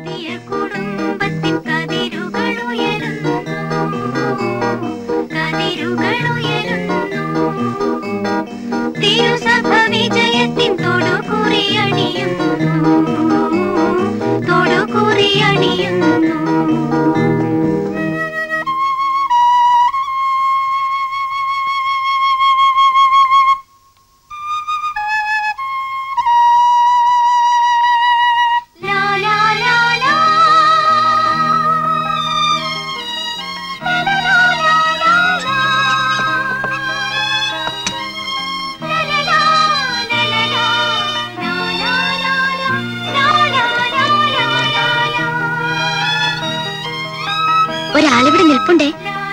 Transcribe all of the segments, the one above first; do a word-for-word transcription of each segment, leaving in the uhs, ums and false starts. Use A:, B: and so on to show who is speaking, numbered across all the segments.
A: ഒരാളിവിടെ നിൽപ്പുണ്ടേ.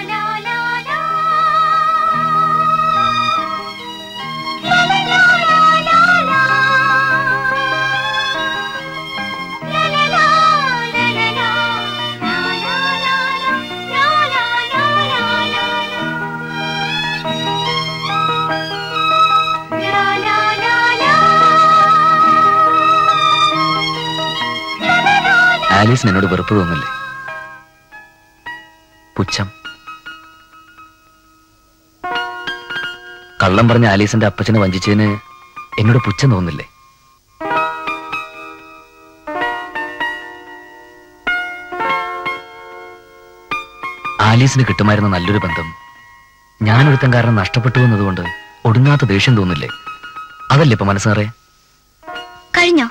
B: ആലീസിന് എന്നോട് വെറുപ്പ് തോന്നില്ലേ? പുച്ഛം. കള്ളം പറഞ്ഞ ആലീസിന്റെ അപ്പച്ചനെ വഞ്ചിച്ചതിന് എന്നോട് പുച്ഛം തോന്നില്ലേ? ആലീസിന് കിട്ടുമായിരുന്ന നല്ലൊരു ബന്ധം ഞാനൊരുത്തൻ കാരണം നഷ്ടപ്പെട്ടു എന്നതുകൊണ്ട് ഒടുങ്ങാത്ത ദേഷ്യം തോന്നില്ലേ? അതല്ലേ ഇപ്പൊ മനസ്സേറെ?
A: കഴിഞ്ഞോ?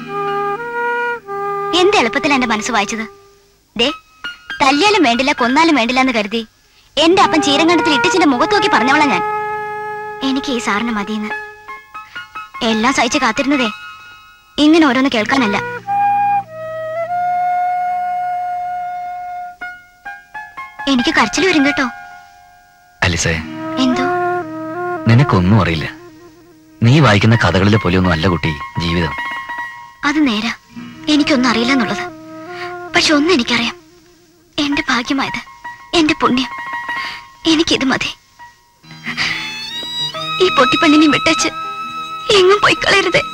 A: എന്ത് എളുപ്പത്തിൽ എന്റെ മനസ്സ് വായിച്ചത്. ദേ, തല്ലിയാലും വേണ്ടില്ല കൊന്നാലും വേണ്ടില്ല എന്ന് കരുതി എന്റെ അപ്പൻ ചീരങ്കണ്ടത്തിൽ ഇട്ടിച്ചിന്റെ മുഖത്ത് നോക്കി പറഞ്ഞവളാ ഞാൻ. എനിക്ക് ഈ സാറിന് മതിയെന്ന്. എല്ലാം സഹിച്ച് കാത്തിരുന്നതേ ഇങ്ങനെ ഓരോന്ന് കേൾക്കാനല്ല. എനിക്ക് കരച്ചിൽ വരും കേട്ടോ.
B: അലിസേ,
A: എന്തോ?
B: നിനക്കൊന്നും അറിയില്ല. നീ വായിക്കുന്ന കഥകളിലെ പോലെയൊന്നും അല്ല കുട്ടി ജീവിതം.
A: അത് നേരാ, എനിക്കൊന്നും അറിയില്ല എന്നുള്ളത്. പക്ഷെ ഒന്നും എനിക്കറിയാം, എന്റെ ഭാഗ്യമായത്, എന്റെ പുണ്യം. എനിക്കിത് മതി. ഈ പൊട്ടിപ്പെണ്ണിനെ വിട്ടച്ച് എങ്ങും പോയി കളയരുതേ.